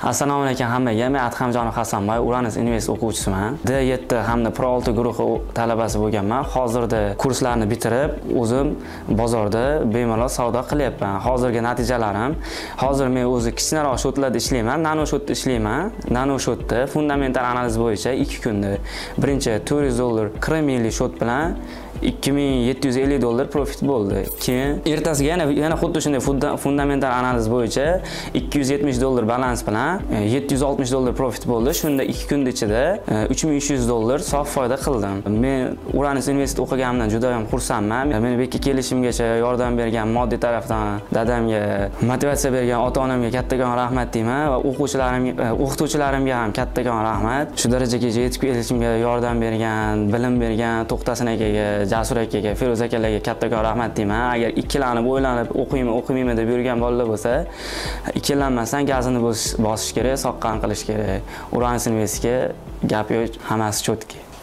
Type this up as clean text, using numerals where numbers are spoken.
Assalomu alaykum hammaga. Men Adhamjonov Hasanboy, Uranus Invest o'quvchisiman. D7 hamda Pro 6 guruhi talabasi bo'lganman. Hozirda kurslarni bitirib, o'zim bozorda bemalol savdo qilyapman. Hozirgi natijalarim, hozir men o'zi kichikroq shotlarda ishlayman, nano shotda ishlayman. Nano shotda fundamental analiz bo'yicha 2 kunda birinchi $400 kremli shot bilan $2750 profit bo'ldi. Keyin ertasiga yana xuddi shunday fundamental analiz bo'yicha $270 balans bilan $760 profit bo'ldi. Shunda 2 kun ichida $3300 sof foyda qildim. Men Uranus Invest o'qiganimdan juda ham xursandman. Meni bekka kelishimgacha yordam bergan moddiy tarafdan dadamga, motivatsiya bergan ota-onamga kattakon rahmat deyman va o'qituvchilarimga ham kattakon rahmat. Shu darajaga yetib kelishimga yordam bergan, bilim bergan To'xtasin akaga, Jasur akaga, Feroz akalarga kattakon rahmat deyman. Agar ikkilanib, o'ylanib, o'qiyman deb yurgan bolalar bo'lsa, ikkilanmasdan gazini bosish kerak, soqqan qilish kerak. Uranus Investga gap yo'q, hammasi chotki.